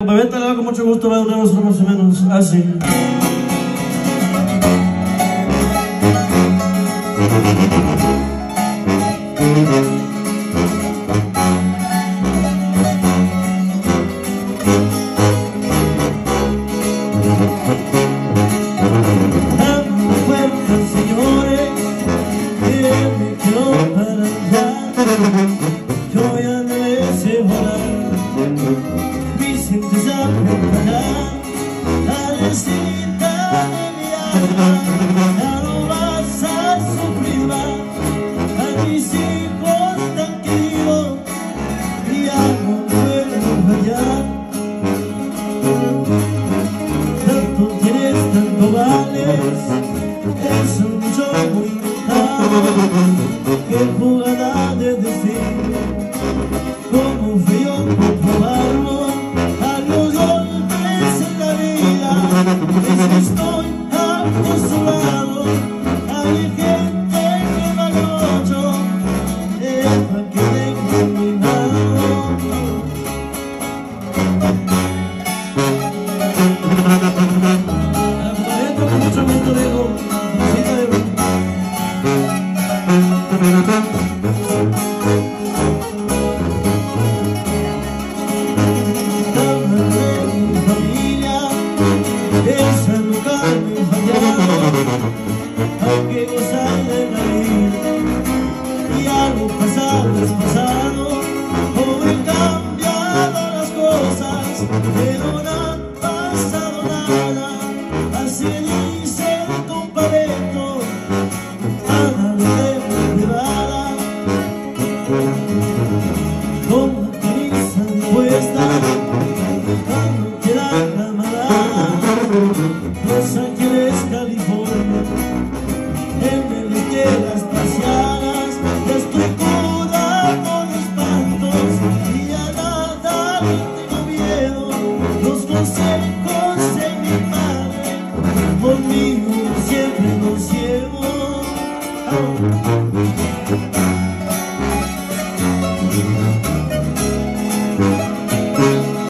Bebeta le va con mucho gusto, va a durar más o menos así. Yo ya no sé volar, Vicente sabe parar, la necesita de mi alma, ya no vas a sufrir más, a mis hijos tan queridos, y ya no puedo fallar. Tanto tienes, tanto vales, es un juego que jugada de destino, como frío por probarlo, a los golpes en la vida, es que estoy acostumbrado a mi gente que me agocho, deja que tenga mi lado. Adentro con mucho gusto digo, esa nunca me fallaba, aunque gozar de la vida, y algo pasado es pasado, hoy han cambiado las cosas, pero no ha pasado nada, así dice el compareto, nada de privada, con la camisa puesta, cuando queda camarada. Los Ángeles, California, en el de las paseadas, ya estoy curado de espantos y a nada le tengo miedo. Los consejos de mi madre, conmigo siempre los llevo.